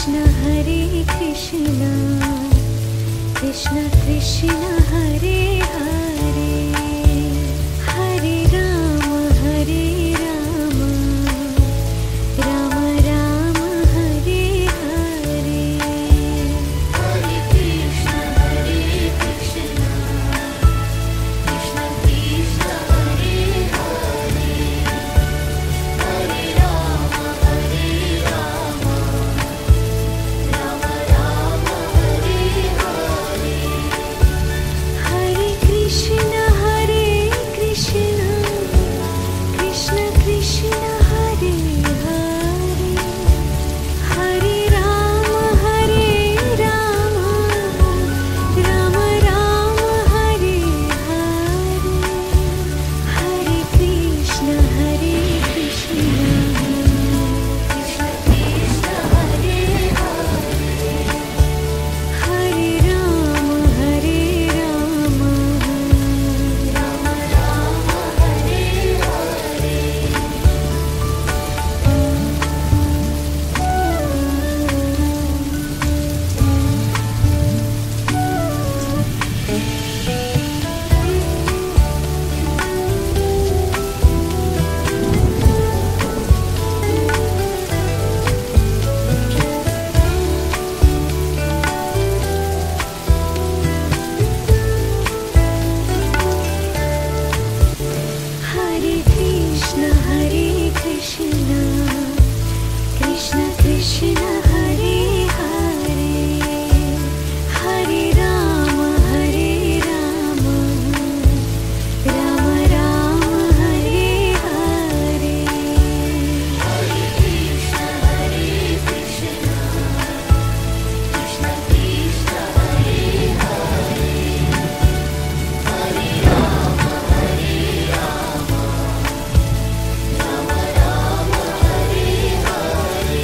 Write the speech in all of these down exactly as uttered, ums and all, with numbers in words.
Krishna Hare Krishna Krishna Krishna Hare Hare Hare Rama Hare Rama Rama Rama Hare Hare Hare Krishna Hare Krishna Krishna Krishna Hare Hare Hare Rama Hare Rama Rama Rama Hare Hare Hare Krishna Hare Krishna Krishna Krishna Hare Hare Hare Rama Hare Rama Rama Rama Hare Hare Hare Krishna Hare Krishna Krishna Krishna Hare Hare Hare Rama Hare Rama Rama Rama Hare Hare Krishna Hare Krishna Krishna Krishna Hare Hare Hare Rama Hare Rama Rama Rama Hare Hare Hare Krishna Hare Krishna Krishna Krishna Hare Hare Hare Rama Hare Rama Rama Rama Hare Hare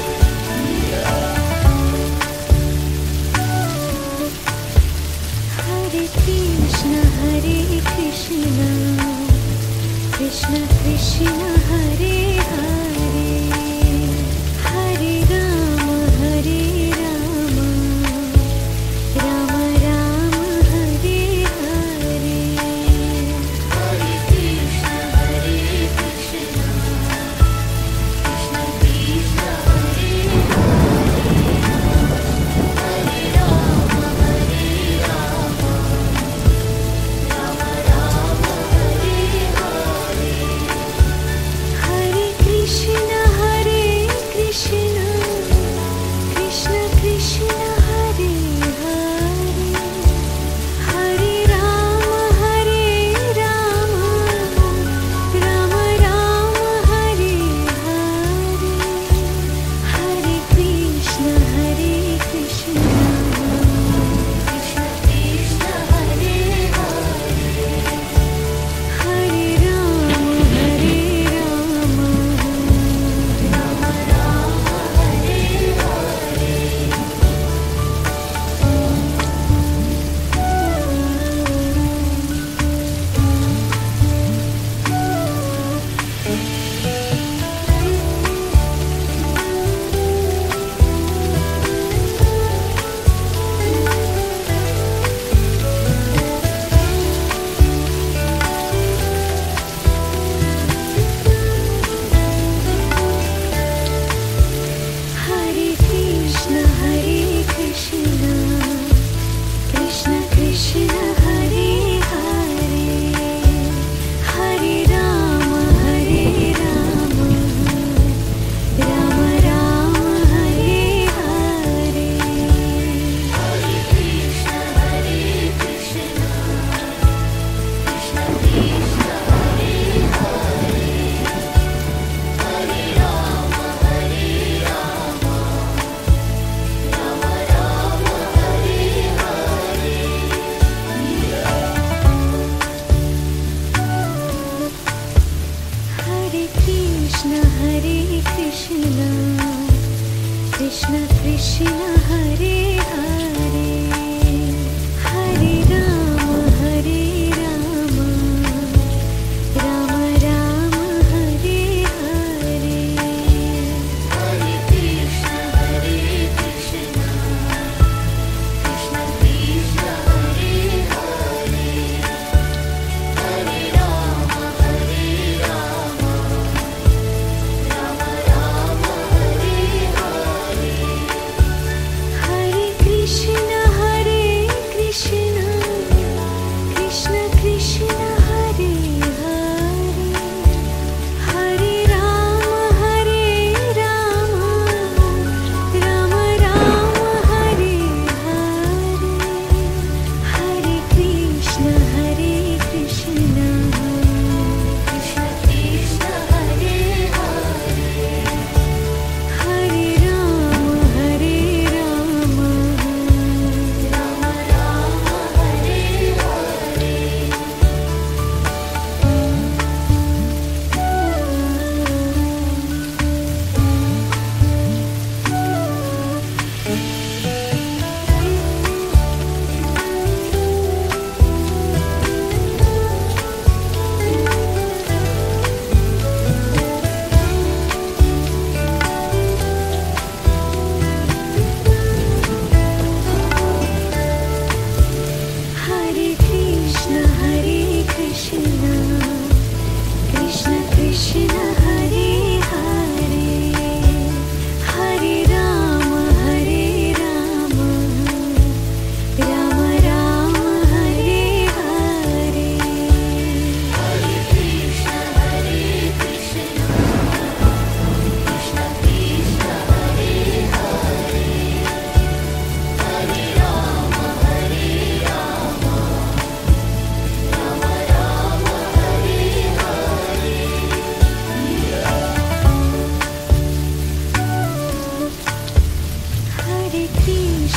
Hare Krishna Hare Krishna Krishna Krishna Hare Hare Hare Rama Hare Rama Rama Rama Hare Hare Hare Krishna Hare Krishna Krishna Krishna Hare Hare Hare Rama Hare Rama Rama Rama Hare Hare Hare Krishna Hare Krishna Krishna Krishna Hare Hare Hare Rama Hare Rama Rama Rama Hare Hare Hare Krishna Hare Krishna Krishna Krishna Hare Hare Hare Rama Hare Rama Rama Rama Hare Hare Krishna Hare Krishna Krishna Krishna Hare Hare Hare Rama Hare Rama Rama Rama Hare Hare Hare Krishna Hare Krishna Krishna Krishna Hare Hare Hare Rama Hare Rama Rama Rama Hare Hare Hare Krishna Hare Krishna Krishna Krishna Hare Hare Hare Rama Hare Rama Rama Rama Hare Hare Hare Krishna Hare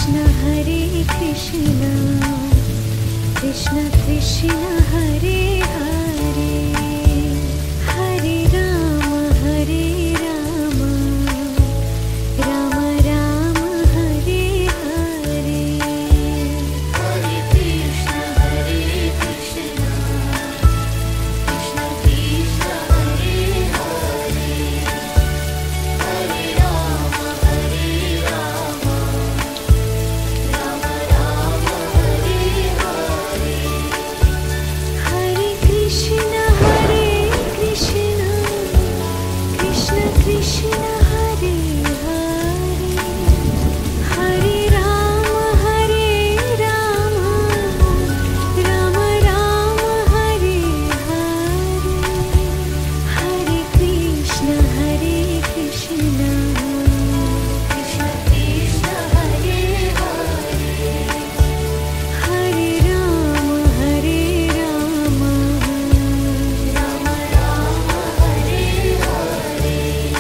Krishna Hare Krishna Krishna Krishna Hare Hare Hare Rama Hare Rama Rama Rama Hare Hare Hare Krishna Hare Krishna Krishna Krishna Hare Hare Hare Rama Hare Rama Rama Rama Hare Hare Hare Krishna Hare Krishna Krishna Krishna Hare Hare Hare Rama Hare Rama Rama Rama Hare Hare Hare Krishna Hare Krishna Krishna Krishna Hare Hare Hare Rama Hare Rama Rama Rama Hare Hare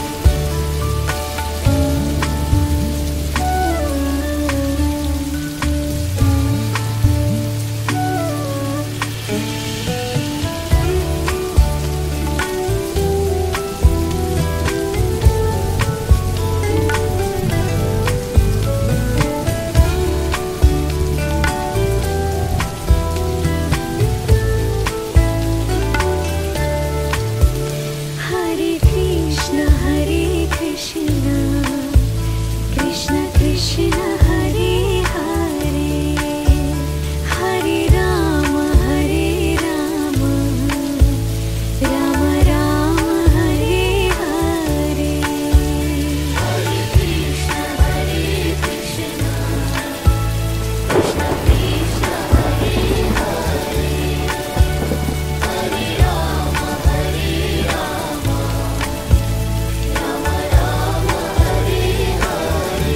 Hare Krishna Hare Krishna Krishna Krishna Hare Hare Hare Rama Hare Rama Rama Rama Hare Hare Hare Krishna Hare Krishna Krishna Krishna Hare Hare Hare Rama Hare Rama Rama Rama Hare Hare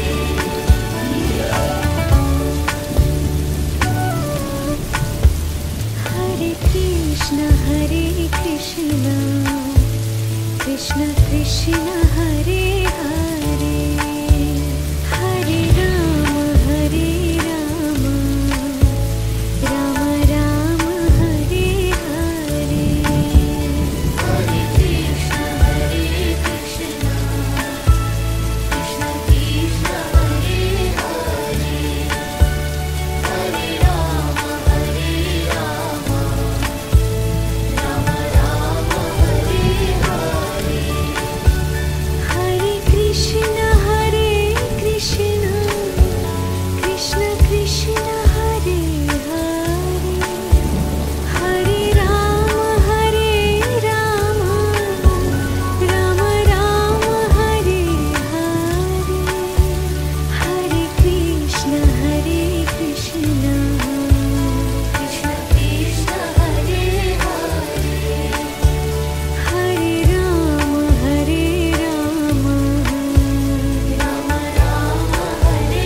Hare Krishna Hare Krishna Krishna Krishna Hare Hare Hare Rama Hare Rama Rama Rama Hare Hare Hare Krishna Hare Krishna Krishna Krishna Hare Hare Hare Rama Hare Rama Rama Rama Hare Hare Hare Krishna Hare Krishna Krishna Krishna Hare Hare Hare Rama Hare Rama Rama Rama Hare Hare Hare Krishna Hare Krishna Krishna Krishna Hare Hare Hare Rama Hare Rama Rama Rama Hare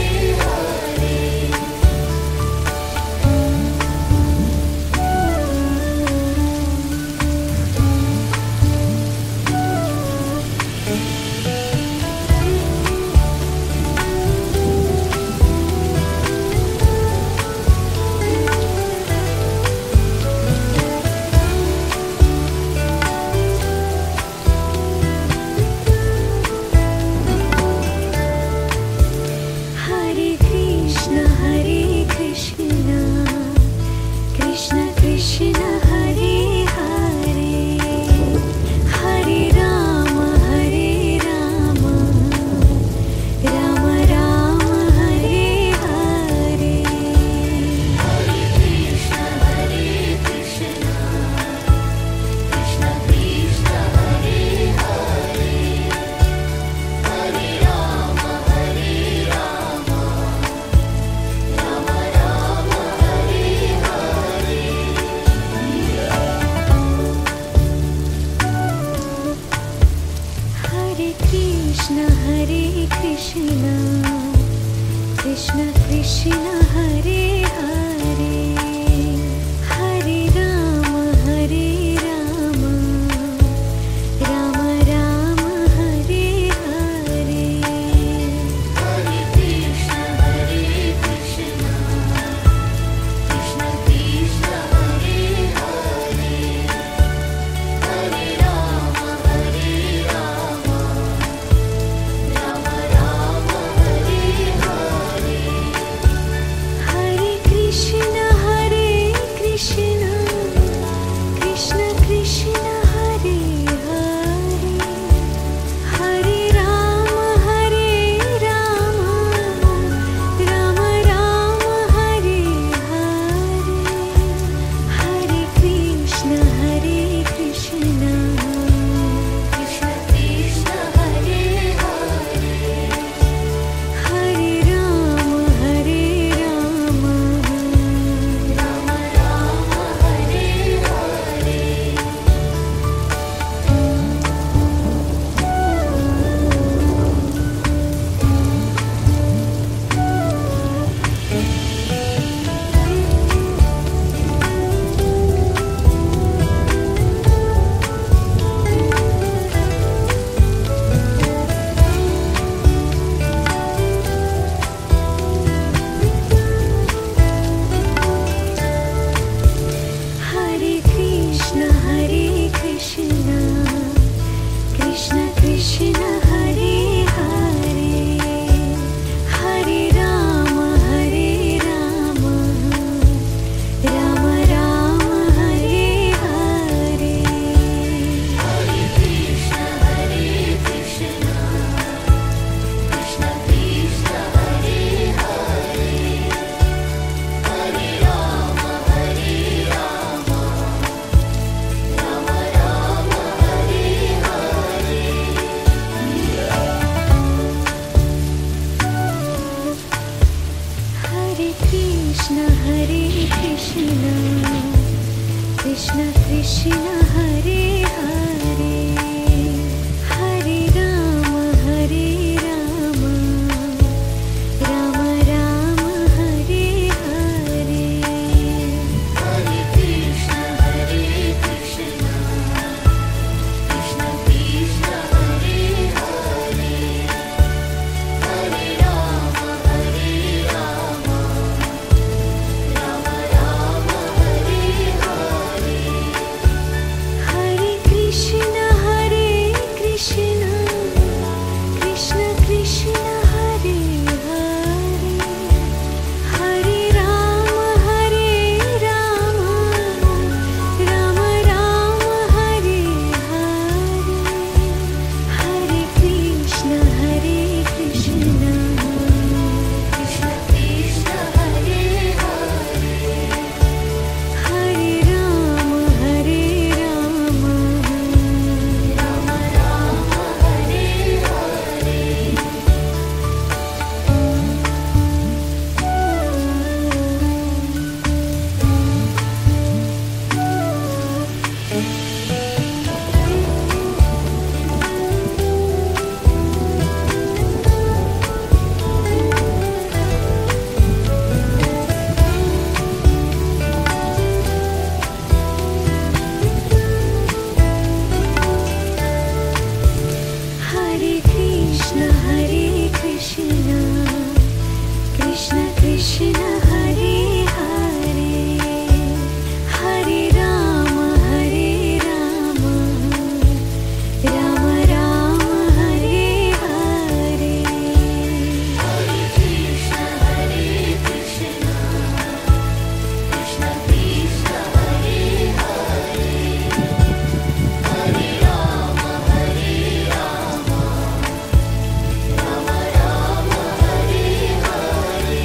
Hare Krishna Hare Krishna Krishna Krishna Hare Hare Hare Rama Hare Rama Rama Rama Hare Hare Hare Krishna Hare Krishna Krishna Krishna Hare Hare Hare Rama Hare Rama Rama Rama Hare Hare Hare Krishna Hare Krishna Krishna Krishna Hare Hare Hare Rama Hare Rama Rama Rama Hare Hare Hare Krishna Hare Hare Krishna Krishna Krishna Hare Hare Hare Ram Hare Ram Ram Ram Hare Hare Hare Krishna Hare Krishna Krishna Krishna Hare Hare Hare Ram Hare Ram Ram Ram Hare Hare Hare Krishna Hare Krishna Krishna Krishna Hare Hare Hare Ram Hare Ram Ram Ram Hare Hare Hare Krishna Hare Krishna Krishna Krishna Hare Hare Hare Ram Hare Ram Ram Ram Hare Hare Hare Krishna Hare Krishna Krishna Krishna Hare Hare Hare Ram Hare Ram Ram Ram Hare Hare Hare Krishna Hare Krishna Krishna Krishna Hare Hare Hare Ram Hare Ram Ram Ram Hare Hare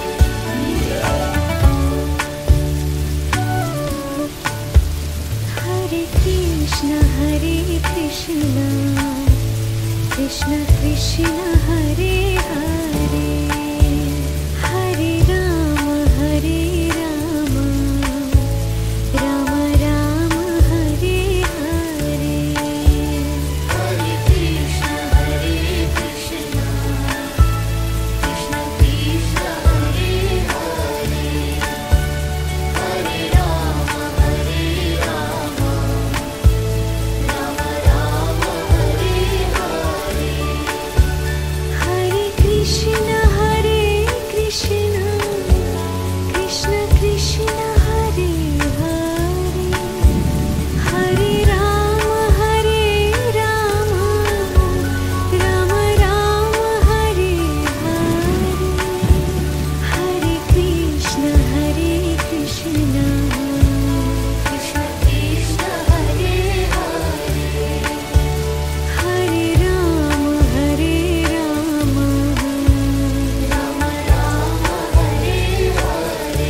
Hare Krishna Hare Krishna Krishna Krishna Hare Hare Hare Ram Hare Ram Ram Ram Hare Hare Hare Krishna Hare Krishna Krishna Krishna Hare Hare Hare Ram Hare Ram Ram Ram Hare Hare Hare Krishna Hare Krishna Krishna Krishna Hare Hare Hare Ram Hare Ram Ram Ram Hare Hare Hare Krishna Hare Krishna Krishna Krishna Hare Hare Hare Ram Hare Ram Ram Ram Hare Hare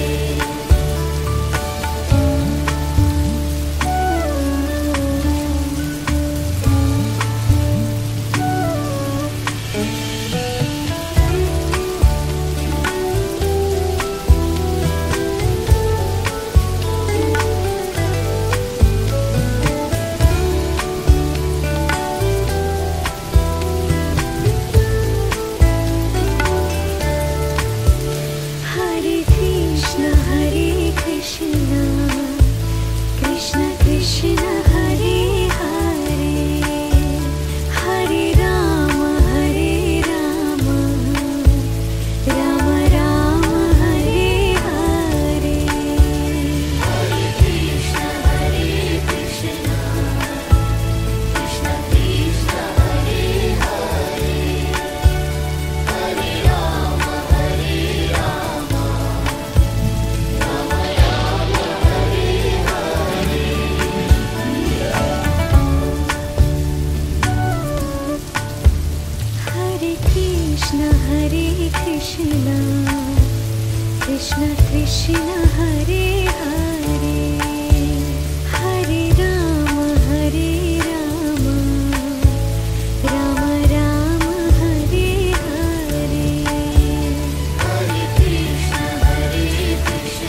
Hare Krishna Hare Krishna Krishna Krishna Hare Hare Hare Ram Hare Ram Ram Ram Hare Hare Hare Krishna Hare Krishna Krishna Krishna Hare Hare Hare Ram Hare Ram Ram Ram Hare Hare Hare Krishna Hare Krishna Krishna Krishna Hare Hare Hare Ram Hare Ram Ram Ram Hare Hare Hare Krishna Hare Krishna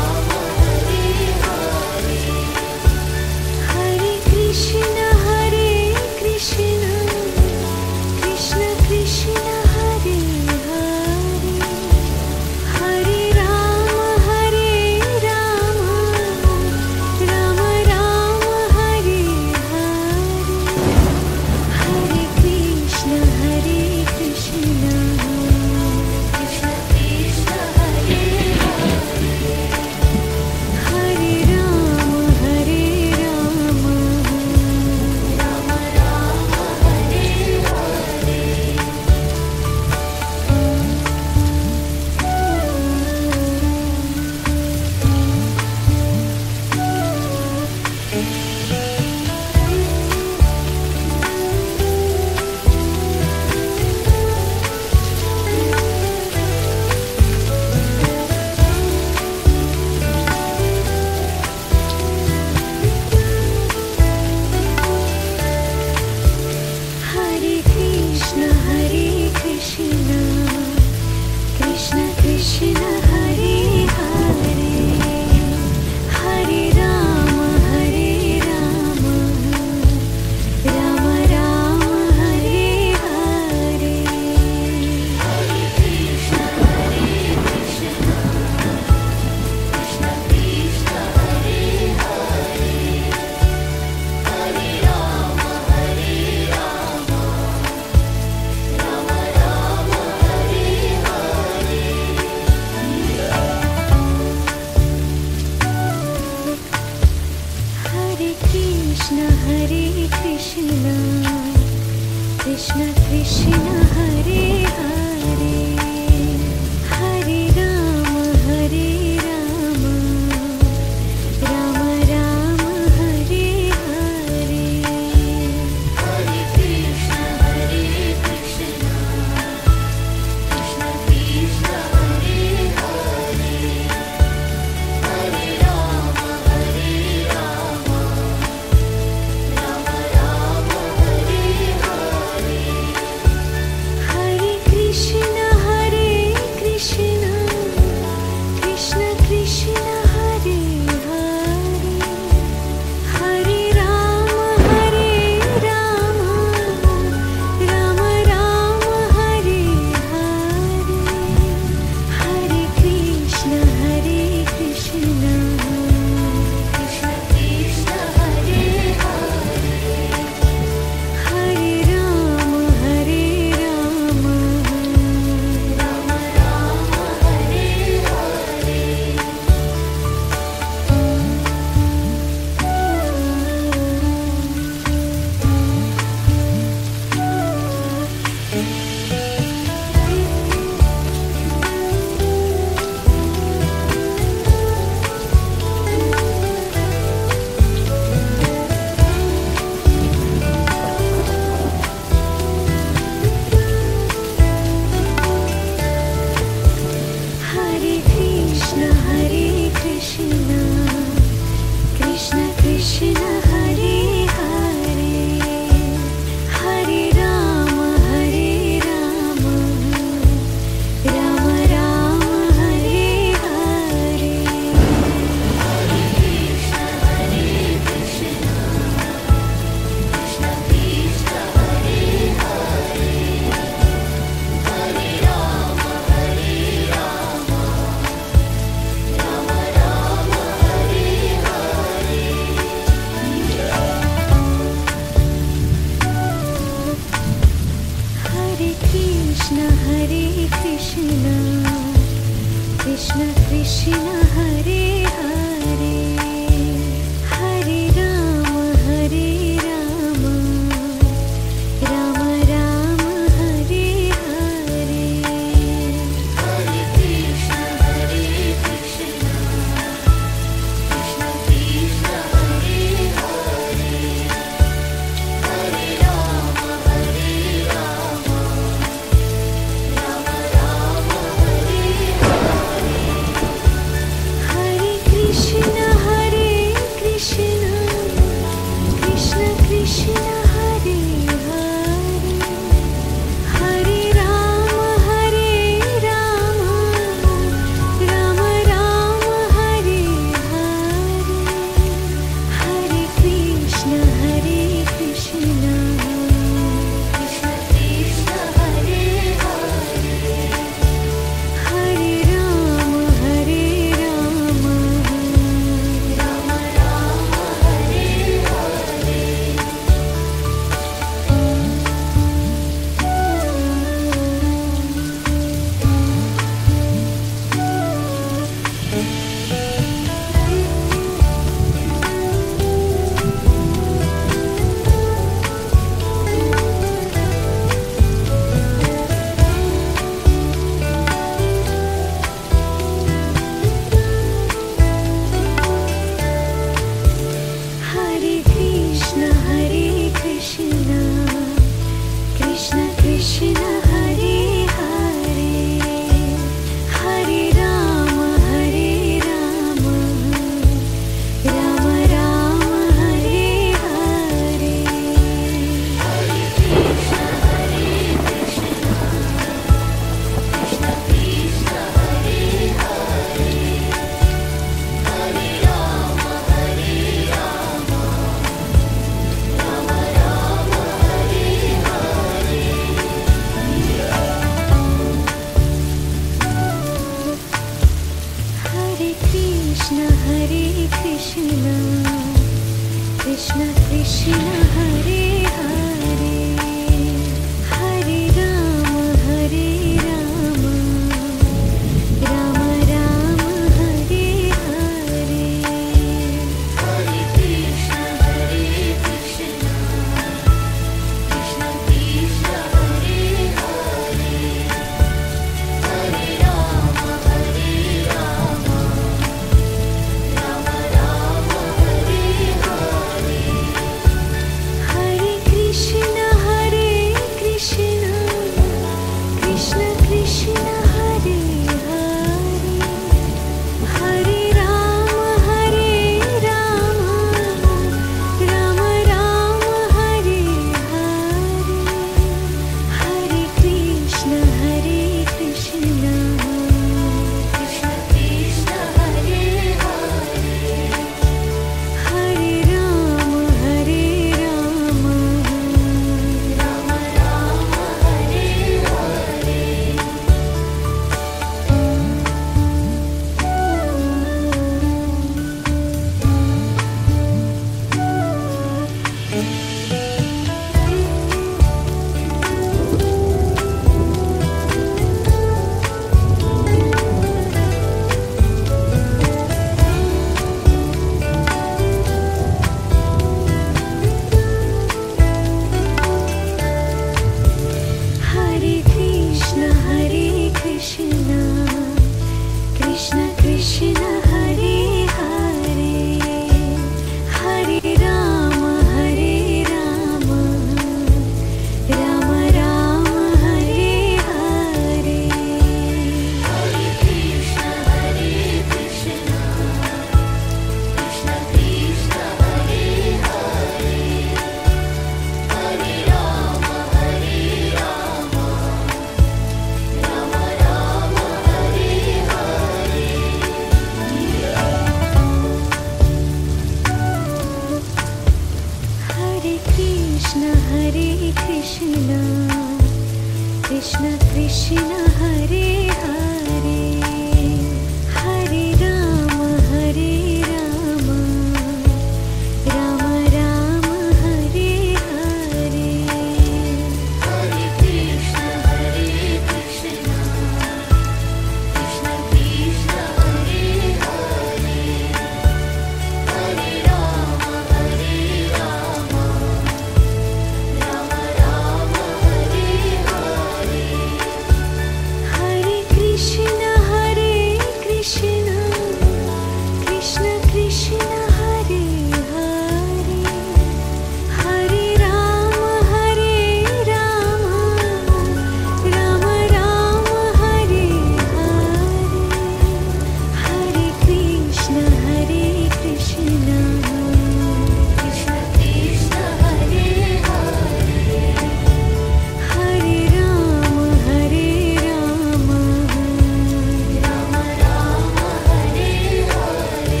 Krishna Hare Hare Hare Ram Hare Ram Ram Ram Hare Hare Hare Krishna Hare Krishna Krishna Krishna Hare Hare Hare Ram Hare Ram Ram Ram Hare Hare Hare Krishna Hare Krishna Krishna Krishna Hare Hare Hare Ram Hare Ram Ram Ram Hare Hare Hare Krishna Hare Krishna Krishna Krishna Hare Hare Hare Ram Hare Ram Ram Ram Hare Hare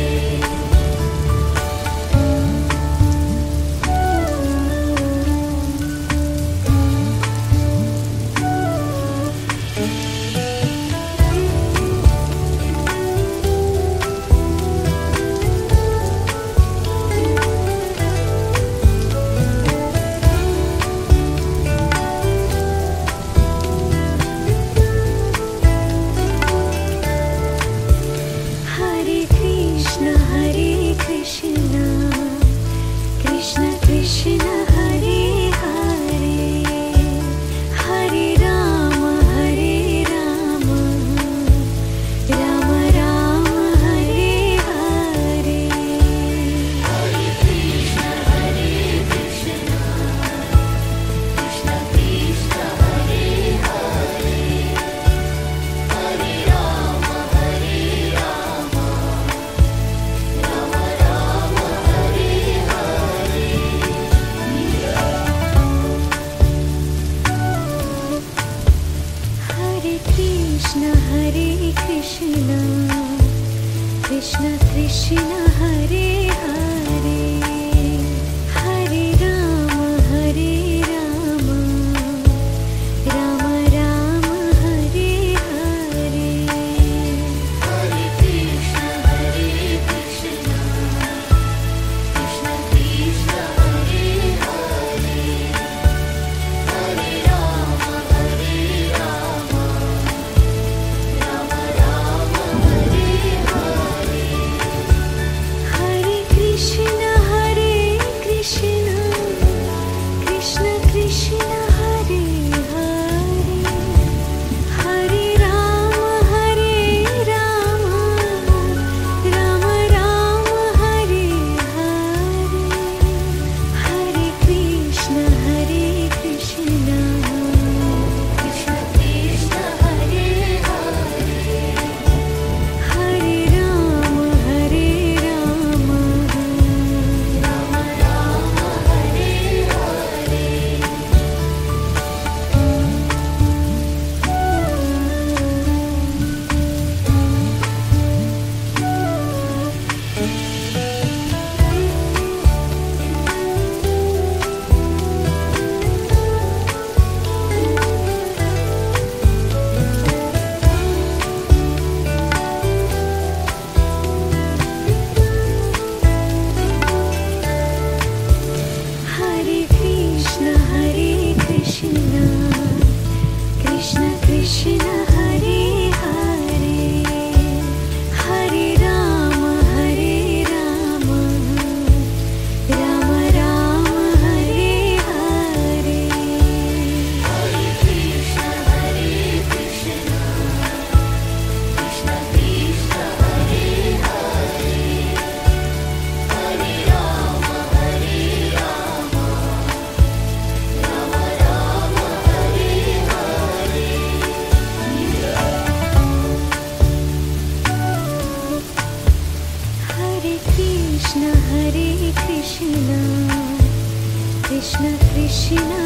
Hare Krishna Hare Krishna Krishna Krishna Hare Hare Hare Ram Hare Ram Ram Ram Hare Hare Hare Krishna Hare Krishna Krishna Krishna Hare Hare Hare Ram Hare Ram Ram Ram Hare Hare Hare Krishna Hare Krishna Krishna Krishna Hare Hare Hare Ram Hare Ram Ram Ram Hare Hare Hare Krishna Hare Krishna Krishna Krishna Hare Hare Hare Ram Hare Ram Ram Ram Hare Hare Hare Krishna Hare Krishna Krishna Krishna Hare Hare Hare Ram Hare Ram Ram Ram Hare Hare Hare Krishna Hare Krishna Krishna Krishna Hare Hare Hare Ram Hare Ram Ram Ram Hare Hare Hare Krishna Hare Krishna Krishna Krishna Hare Hare Hare Ram Hare Ram Ram Ram Hare Hare Hare Krishna Hare Krishna Krishna Krishna Hare Hare Hare Ram Hare Ram Ram Ram Hare Hare Hare Krishna Hare Krishna Krishna Krishna